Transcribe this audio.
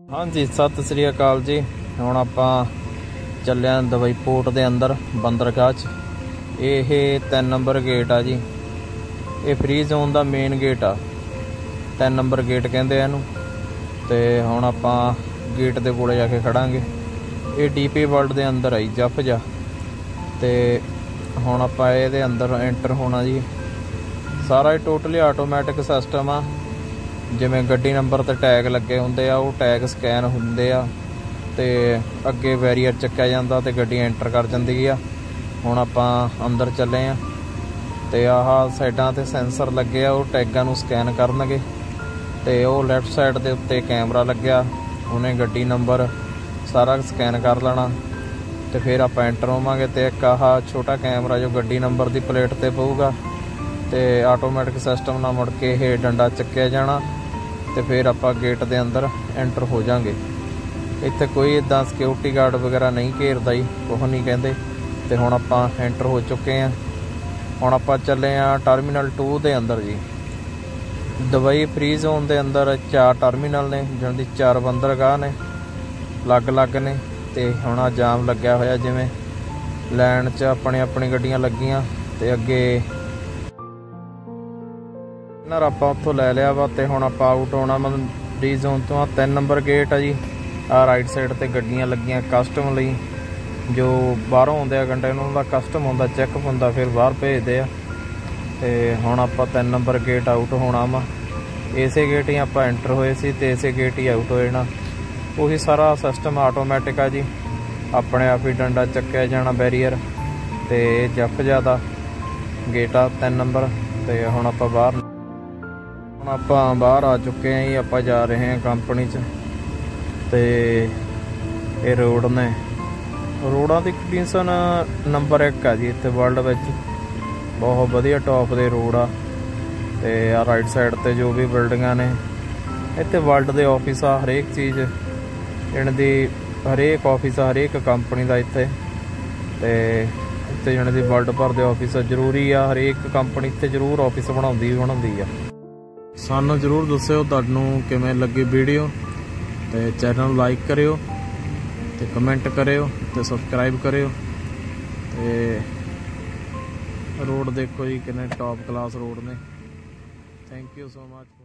हाँ जी, सत श्री अकाल जी। हुण आपां ਚੱਲੇ ਆਂ दुबई पोर्ट के अंदर बंदरगाह च। ਇਹ 3 नंबर गेट आ जी। ये फ्री जोन का मेन गेट आ, 3 नंबर गेट कहते हैं इनू। तो हुण आपां गेट के कोले जाके खड़ांगे। ये डीपी वर्ल्ड के अंदर आई जफ जा। तो हुण आपां इहदे अंदर एंटर होना जी। सारा ही टोटली आटोमैटिक सिस्टम आ। जिवें गड्डी नंबर ते टैग लगे हुंदे आ, वो टैग स्कैन हुंदे आ ते अगे बैरीयर चक्या जांदा ते गड्डी एंटर कर जांदी आ। हुण आपां अंदर चले आ ते आह साइडां ते सेंसर लगे आ, वो टैगां नूं स्कैन करनगे। ते वो लैफ्ट साइड दे उत्ते कैमरा लग्या, उन्हें गड्डी नंबर सारा स्कैन कर लेना। ते फिर आपां एंटर होवांगे। ते एक आह छोटा कैमरा जो गड्डी नंबर दी प्लेट ते पऊगा ते आटोमैटिक सिस्टम नाल मुड़ के ये डंडा चक्या जाना ते फिर आपां गेट दे अंदर एंटर हो जाएंगे। इत्थे कोई इदां सिक्योरिटी गार्ड वगैरह नहीं घेरदा जी, कुछ नहीं कहते। तो हुण आपां एंटर हो चुके हैं। हुण आपां चले टर्मीनल 2 के अंदर जी। दुबई फ्री जोन के अंदर 4 टर्मीनल ने, जिन्हां दी 4 बंदरगाह ने अलग अलग ने। तो हुण जाम लग्या होया, जिवें लैन च अपनी अपनी गड्डियां लगियां ते अगे नर आपां उत्थों लै लिया वा। ते हुण आपां आउट होना मतलब फ्री जोन तो। 3 नंबर गेट है जी। आ राइट साइड ते गड्डियां लगियां कस्टम लई, जो बाहरों आउंदे आ कंटेनर दा कस्टम हुंदा, चैकअप हुंदा, फिर बाहर भेजदे आ। ते हुण आपां 3 नंबर गेट आउट होना वा। इसे गेट ही आपां एंटर होए सी ते इसे गेट ही आउट हो जाना। उही सारा सिस्टम आटोमैटिक आ जी। अपने आप ही डंडा चक्या जाना बैरीयर। ते जफ ज्यादा गेट आ 3 नंबर। ते हुण आपां बाहर आ चुके हैं जी। आपां जा रहे हैं कंपनी च। ते ये रोड ने, रोडां दी कंडीशन नंबर 1 है जी इत्थे वर्ल्ड विच। बहुत वधिया टॉप दे रोड आ। ते आ राइट साइड ते जो भी बिल्डिंगां ने, इत्थे वर्ल्ड दे ऑफिस आ, हरेक चीज़ इन्हां दी, हरेक ऑफिस आ हरेक कंपनी दा इत्थे। ते इत्थे इन्हां दी वर्ल्ड भर दे ऑफिस जरूरी आ। हरेक कंपनी इत्थे जरूर ऑफिस बनाउंदी आ। सानू जरूर दस्सिओ तुहानू किवें लगी वीडियो। ते चैनल लाइक करियो ते कमेंट करियो ते सबसक्राइब करियो। ते रोड देखो जी कितने टॉप क्लास रोड ने। Thank you so much.